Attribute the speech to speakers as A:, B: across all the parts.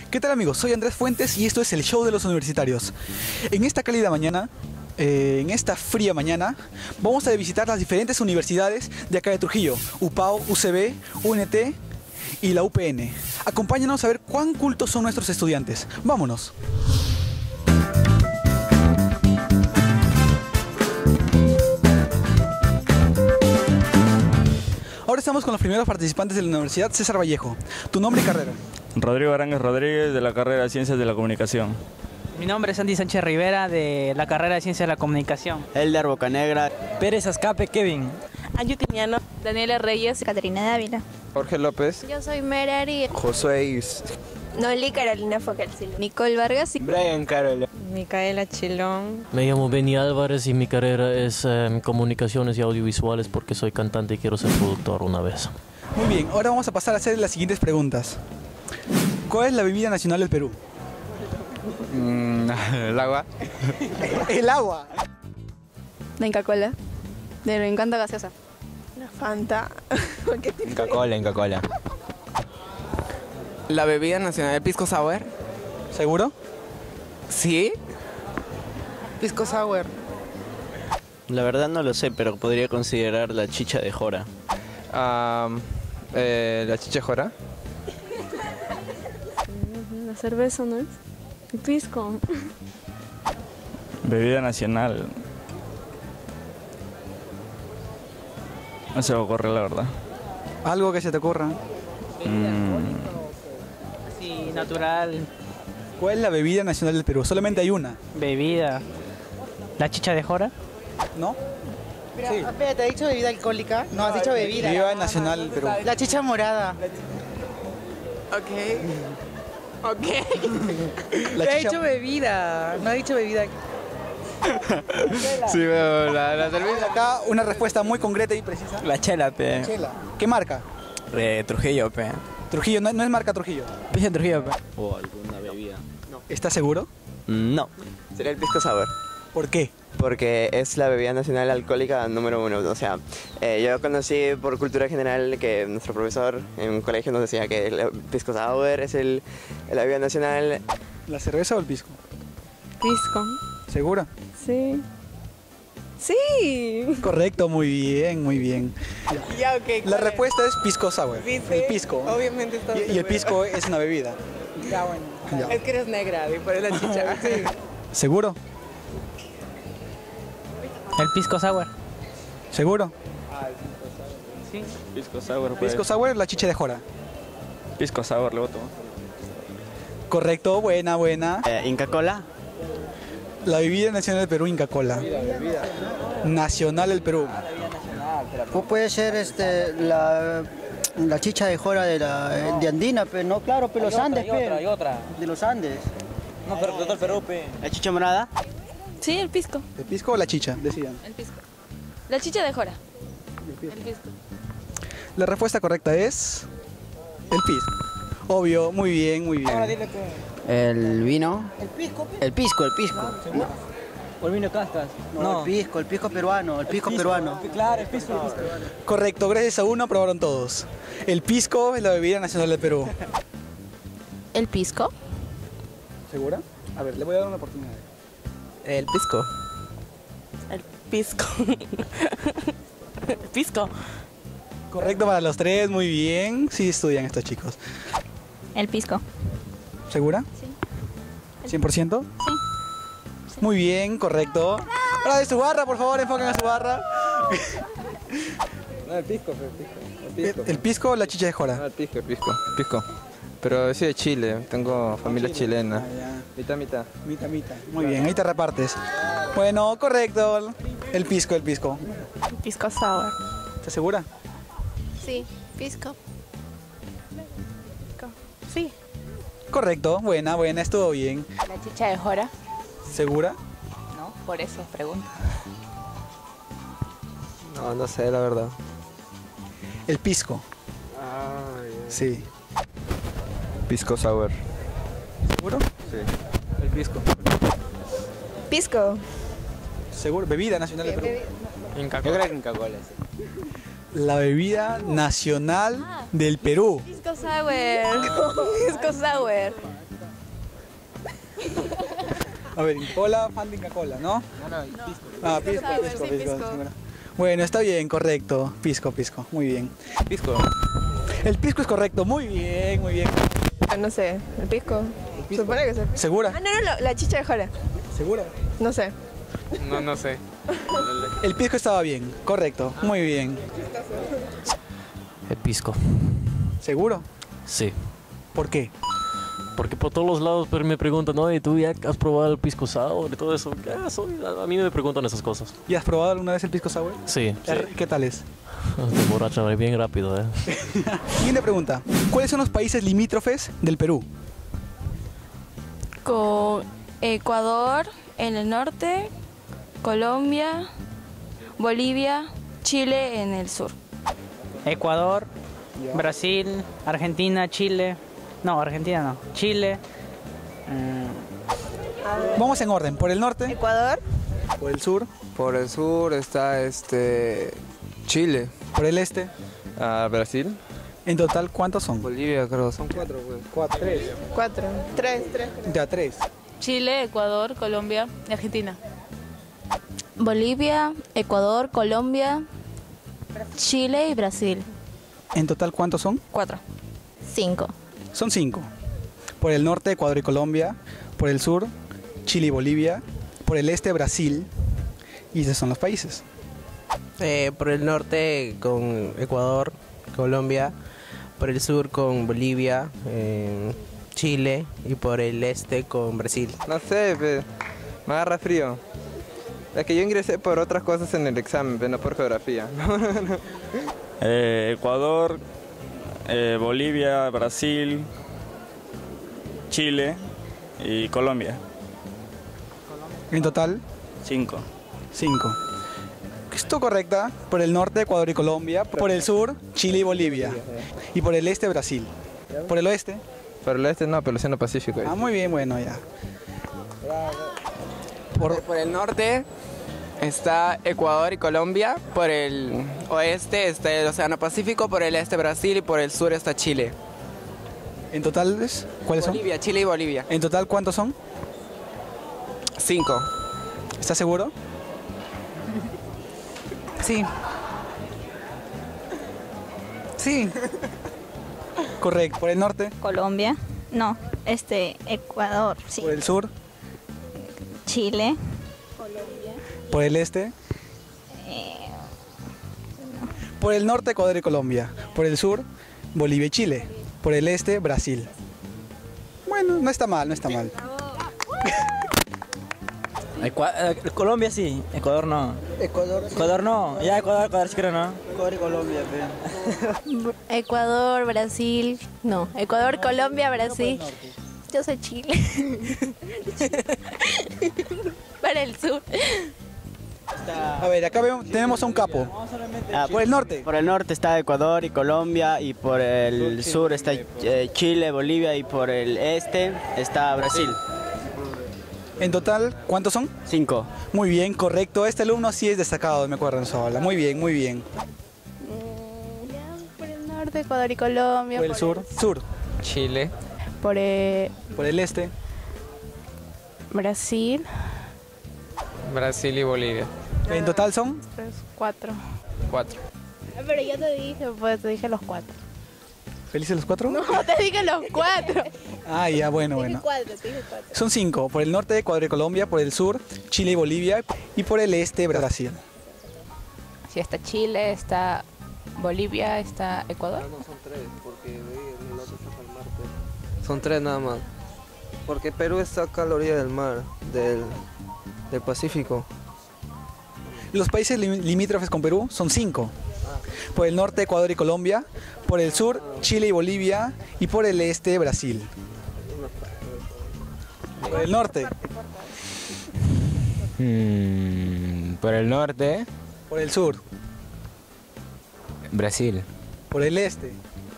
A: ¿Qué tal amigos? Soy Andrés Fuentes y esto es el show de los universitarios. En esta cálida mañana, en esta fría mañana, vamos a visitar las diferentes universidades de acá de Trujillo, UPAO, UCB, UNT y la UPN. Acompáñanos a ver cuán cultos son nuestros estudiantes. ¡Vámonos! Ahora estamos con los primeros participantes de la Universidad César Vallejo. ¿Tu nombre y carrera?
B: Rodrigo Arangues Rodríguez, de la carrera de Ciencias de la Comunicación.
C: Mi nombre es Andy Sánchez Rivera, de la carrera de Ciencias de la Comunicación.
D: Elder Bocanegra.
C: Pérez Azcape Kevin.
E: Angie Tiniano. Daniela Reyes. Caterina Dávila.
F: Jorge López.
E: Yo soy Merari.
F: Josué Is.
E: Noli Carolina Fogelsil. Nicole Vargas.
D: Brian Carol.
G: Micaela Chilón.
H: Me llamo Benny Álvarez y mi carrera es comunicaciones y audiovisuales porque soy cantante y quiero ser productor una vez.
A: Muy bien, ahora vamos a pasar a hacer las siguientes preguntas. ¿Cuál es la bebida nacional del Perú?
F: El agua.
A: El agua.
E: La Inca Cola. De Me encanta gaseosa.
G: La Fanta.
D: Inca Cola.
F: La bebida nacional de Pisco Sour.
A: ¿Seguro?
F: ¿Sí?
G: Pisco Sour.
D: La verdad no lo sé, pero podría considerar la chicha de jora.
F: La chicha jora.
G: La cerveza, ¿no es? El pisco.
B: Bebida nacional. No se me ocurre la verdad.
A: ¿Algo que se te ocurra?
C: Sí, natural.
A: ¿Cuál es la bebida nacional del Perú? Solamente hay una,
C: Bebida. ¿La chicha de jora?
A: ¿no?
I: Mira, espera, ¿te has dicho bebida alcohólica? No, has dicho bebida.
A: Bebida nacional del Perú.
I: La chicha morada.
G: Ok.
A: La
I: Te he
A: chicha...
I: dicho bebida, no he dicho bebida.
F: Sí, pero la cerveza.
A: Acá una respuesta muy concreta y precisa.
D: La chela, pe.
A: Chela. ¿Qué marca?
D: Trujillo, pe.
A: Trujillo, no es marca Trujillo.
C: Pisa Trujillo.
D: O alguna bebida.
A: ¿Estás seguro?
D: No.
J: Sería el pisco sour,
A: ¿Por qué?
J: porque es la bebida nacional alcohólica número uno. O sea, yo conocí por cultura general que nuestro profesor en un colegio nos decía que el pisco sour es la bebida nacional.
A: ¿La cerveza o el pisco?
G: Pisco.
A: ¿Segura?
G: Sí. Sí.
A: Correcto, muy bien, muy bien.
I: Ya, ok.
A: La respuesta es pisco sour.
I: ¿Viste?
A: El pisco.
I: Obviamente está.
A: Y el pisco es una bebida.
I: Ya, bueno.
A: Ya.
I: Es que eres negra, y por eso la chicha.
A: ¿Seguro?
C: El pisco sour.
A: ¿Seguro?
C: Sí.
B: Pisco Sour, pues.
A: Pisco sour, la chicha de jora.
B: Pisco Sour, le voto.
A: Correcto, buena, buena.
D: Inca Cola.
A: La bebida nacional del Perú, Inca Cola. Nacional del Perú.
I: Puede ser la chicha de jora de Andina, pero no, claro, pero los Andes, pero.
C: otra.
I: De los Andes.
C: No, pero de todo el Perú, pe.
D: La chicha morada.
E: Sí, el pisco.
A: ¿El pisco o la chicha? Decidan.
E: El pisco. La chicha de jora. El pisco.
A: La respuesta correcta es... el pisco. Obvio, muy bien, muy bien.
I: El vino. El pisco.
C: O el vino cascas.
I: No, el pisco peruano, el pisco peruano.
C: Claro, el pisco.
A: Correcto, gracias a uno aprobaron todos. El pisco es la bebida nacional del Perú.
E: El pisco.
A: ¿Segura? A ver, le voy a dar una oportunidad.
J: El pisco.
G: El pisco. El pisco.
A: Correcto para los tres, muy bien. Sí estudian estos chicos.
E: El pisco.
A: ¿Segura?
E: Sí.
A: ¿100%?
E: Sí.
A: Muy bien, correcto. Ahora de su barra, por favor, enfoquen a su barra.
F: No, el pisco.
A: El pisco o la chicha de jora.
F: No, el pisco. Pero soy de Chile, tengo familia chilena. Mitad.
A: Mitad. Muy bien, ahí te repartes. Bueno, correcto. El pisco.
G: El pisco sour.
A: ¿Estás segura?
E: Sí, pisco.
G: Sí.
A: Correcto, buena, estuvo bien.
E: La chicha de jora.
A: ¿Segura?
E: No, por eso pregunto.
F: No sé, la verdad.
A: El pisco. Sí.
F: Pisco Sour.
A: ¿Seguro?
F: Sí.
A: El pisco.
E: Pisco.
A: ¿Seguro? Bebida nacional del Perú.
D: Yo creo que Inca Cola.
A: La bebida nacional del Perú.
E: Pisco sour. Pisco sour.
A: A ver, Inca Kola, Fanta Inca Kola, ¿no?
F: No, pisco.
A: Ah, pisco, pisco, pisco. Bueno, está bien, correcto. Pisco, pisco, muy bien.
F: Pisco.
A: El pisco es correcto, muy bien, muy bien.
G: No sé, el pisco. Supone que es el pisco.
A: ¿Segura?
G: Ah, no, la chicha de jora.
A: ¿Segura?
G: No sé.
F: No sé.
A: El pisco estaba bien, correcto, muy bien.
H: El pisco.
A: ¿Seguro?
H: Sí.
A: ¿Por qué?
H: Porque por todos los lados me preguntan, oye, ¿tú ya has probado el pisco sour y todo eso? A mí me preguntan esas cosas.
A: ¿Y has probado alguna vez el pisco sour?
H: Sí.
A: ¿Qué tal es?
H: Te emborrachan bien rápido, ¿eh?
A: Siguiente pregunta. ¿Cuáles son los países limítrofes del Perú?
E: Con Ecuador en el norte, Colombia, Bolivia, Chile en el sur.
C: Ecuador, Brasil, Argentina, Chile. No, Argentina no. Chile.
A: Vamos en orden. Por el norte,
G: Ecuador.
A: por el sur,
F: Por el sur está Chile.
A: por el este.
F: Brasil.
A: En total, ¿cuántos son?
F: Bolivia, creo. Son 4, güey.
A: Tres.
G: 4. 3.
A: Ya, 3.
K: Chile, Ecuador, Colombia y Argentina.
E: Bolivia, Ecuador, Colombia, Chile y Brasil.
A: En total, ¿cuántos son?
E: 4. 5.
A: Son 5. Por el norte, Ecuador y Colombia. Por el sur, Chile y Bolivia. Por el este, Brasil. Y esos son los países.
L: Por el norte con Ecuador, Colombia. Por el sur con Bolivia, Chile. Y por el este con Brasil.
F: No sé, me agarra frío. Es que yo ingresé por otras cosas en el examen, no por geografía.
B: Ecuador, Bolivia, Brasil, Chile y Colombia.
A: En total,
B: 5.
A: 5. Esto correcta. Por el norte, Ecuador y Colombia. Por el sur, Chile y Bolivia. Y por el este, Brasil. Por el oeste.
F: Por el este no, pero el Océano Pacífico.
A: Ah, muy bien, bueno, ya.
M: Por el norte está Ecuador y Colombia, por el oeste está el Océano Pacífico, por el este Brasil y por el sur está Chile.
A: ¿En total cuáles son?
M: Bolivia, Chile y Bolivia.
A: ¿En total cuántos son?
M: 5.
A: ¿Estás seguro?
G: Sí. Sí.
A: Correcto. ¿Por el norte?
N: Colombia. No, Ecuador, sí.
A: ¿Por el sur?
N: Chile.
A: ¿Por el este? Por el norte, Ecuador y Colombia. Por el sur, Bolivia y Chile. Por el este, Brasil. Bueno, no está mal, no está mal.
C: Colombia sí, Ecuador no.
I: Ecuador.
C: Ecuador no, ya Ecuador sí creo no.
I: Ecuador y Colombia,
E: Ecuador, Brasil. No, Ecuador, Colombia, Brasil. Yo soy Chile. Para el sur.
A: A ver, acá tenemos a un capo. Por el norte.
O: Por el norte está Ecuador y Colombia, y por el sur está Chile, Bolivia, y por el este está Brasil.
A: En total, ¿cuántos son?
O: 5.
A: Muy bien, correcto. Este alumno sí es destacado, me acuerdo en su aula. Muy bien, muy bien.
E: Por el norte, Ecuador y Colombia.
A: Por el sur. Sur.
F: Chile.
E: Por el
A: este.
E: Brasil.
F: Brasil y Bolivia.
A: En total son
E: 4.
F: 4.
E: Pero yo te dije, pues te dije los 4.
A: ¿Felices los 4?
E: No, te dije los 4.
A: Ah, ya, bueno, bueno. Son 5. Por el norte, Ecuador y Colombia. Por el sur, Chile y Bolivia. Y por el este, Brasil.
K: Sí, está Chile, está Bolivia, está Ecuador.
F: No, son 3, porque el otro está al mar. Son 3 nada más. Porque Perú está acá a la orilla del mar, del Pacífico.
A: Los países limítrofes con Perú son 5. Por el norte, Ecuador y Colombia. Por el sur, Chile y Bolivia. Y por el este, Brasil. Por el norte.
P: Por el norte.
A: Por el sur.
P: Brasil.
A: Por el este.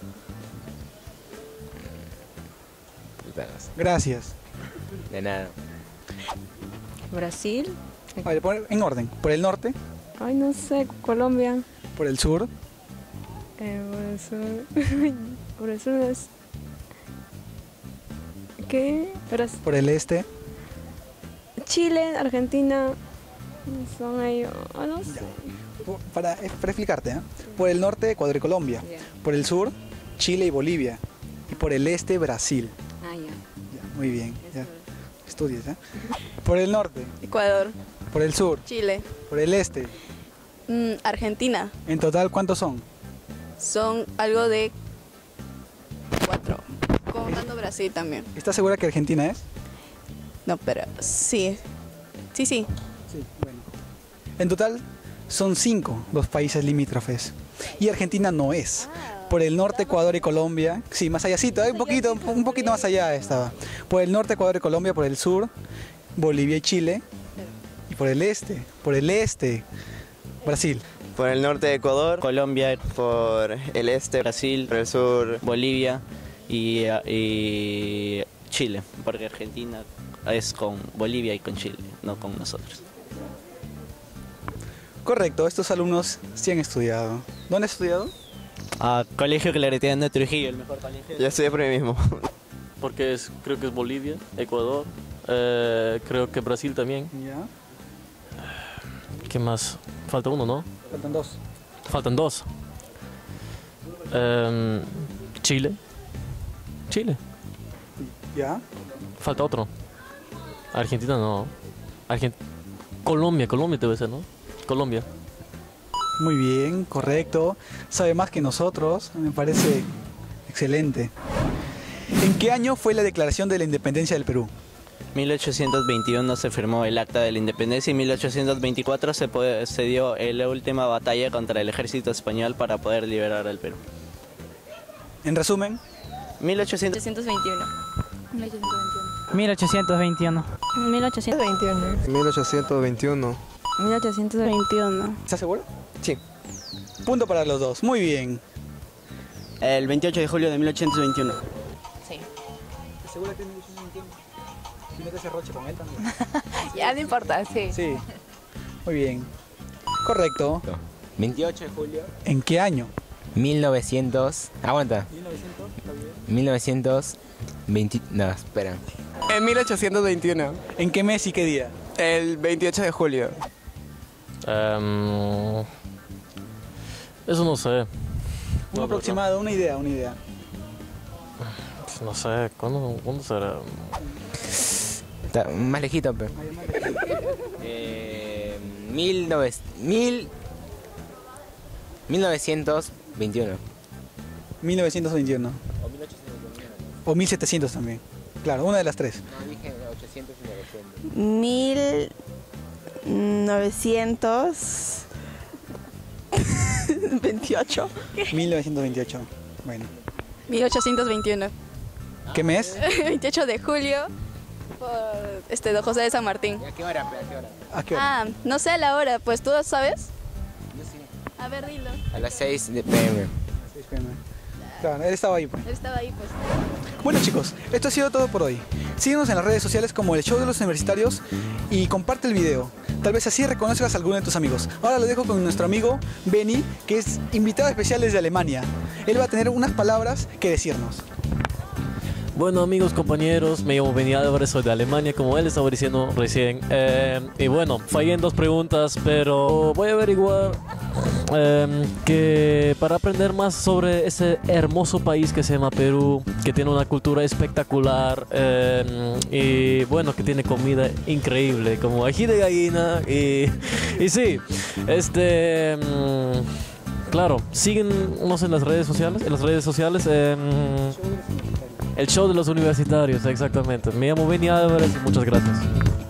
A: Gracias.
P: De nada.
E: Brasil.
A: A ver, en orden. Por el norte.
G: Ay, no sé, Colombia.
A: Por el sur.
G: Por el sur. Por el sur es ¿Qué?
A: Por el este.
G: Chile, Argentina. Son ellos. No sé.
A: Para explicarte, ¿eh? Por el norte, Ecuador y Colombia. Por el sur, Chile y Bolivia. Y por el este, Brasil.
G: Ah, ya.
A: Ya, muy bien. Ya. Estudias, ¿eh? Por el norte.
G: Ecuador.
A: Por el sur.
G: Chile.
A: Por el este.
G: Argentina.
A: En total, ¿cuántos son?
G: Son algo de 4. Contando Brasil también.
A: ¿Estás segura que Argentina es?
G: No, pero sí. Sí.
A: Sí, bueno. En total son 5 los países limítrofes. Y Argentina no es. Por el norte, Ecuador y Colombia. Sí, más allá, un poquito más allá estaba. Por el norte, Ecuador y Colombia. Por el sur, Bolivia y Chile. Y por el este, Brasil.
J: Por el norte, Ecuador, Colombia. Por el este, Brasil. Por el sur, Bolivia y Chile. Porque Argentina es con Bolivia y con Chile, no con nosotros.
A: Correcto, estos alumnos sí han estudiado. ¿Dónde has estudiado?
D: Colegio Claretiano de Trujillo, el mejor colegio.
J: Yo estudié por mí mismo.
H: Porque creo que es Bolivia, Ecuador, creo que Brasil también.
A: Ya.
H: ¿Qué más? Falta uno, ¿no?
A: Faltan 2.
H: Faltan 2. Chile.
A: Ya.
H: Falta otro. Argentina no. Colombia debe ser, ¿no? Colombia.
A: Muy bien, correcto. Sabe más que nosotros, me parece excelente. ¿En qué año fue la declaración de la independencia del Perú?
D: 1821 se firmó el Acta de la Independencia y en 1824 se dio la última batalla contra el ejército español para poder liberar al Perú.
A: En resumen,
K: 1821.
C: 1821.
G: 1821.
E: 1821.
A: ¿Estás seguro?
J: Sí.
A: Punto para los dos, muy bien.
O: El 28 de julio de 1821.
K: Sí.
A: ¿Estás seguro que es 1821? Si metes ese roche con él también.
K: Ya no importa, sí.
A: Sí, muy bien. Correcto.
P: 28 de julio.
A: ¿En qué año?
P: 1900. Aguanta.
A: 1900, está bien.
P: 1920. No, espera.
M: En 1821.
A: ¿En qué mes y qué día?
M: El 28 de julio.
H: Eso no sé.
A: Un aproximado, una idea.
H: No sé, ¿cuándo será?
P: Está más lejito, pero. 1921.
A: 1921. O 1700 también. Claro, una de las tres.
P: No, dije 800 y 900.
G: 1928.
A: 1928. Bueno.
G: 1821.
A: ¿Qué mes?
G: 28 de julio. Por don José de San Martín.
P: ¿A qué hora? ¿A qué hora?
A: ¿A qué hora?
G: No sé la hora, pues tú sabes.
P: Yo sí.
G: A ver, dilo.
P: A las 6 de PM.
A: 6 p.m. Claro, él estaba ahí, pues.
G: Él estaba ahí, pues.
A: Bueno, chicos, esto ha sido todo por hoy. Síguenos en las redes sociales como El Show de los Universitarios y comparte el video. Tal vez así reconozcas a alguno de tus amigos. Ahora lo dejo con nuestro amigo Benny, que es invitado especial desde Alemania. Él va a tener unas palabras que decirnos.
H: Bueno, amigos, compañeros, me llamo Benny Álvarez, soy de Alemania, como él estaba diciendo recién. Y bueno, fallé en 2 preguntas, pero voy a averiguar que para aprender más sobre ese hermoso país que se llama Perú, que tiene una cultura espectacular y bueno, que tiene comida increíble, como ají de gallina y sí, claro, síguenos en las redes sociales, El Show de los Universitarios, exactamente. Me llamo Benny Álvarez y muchas gracias.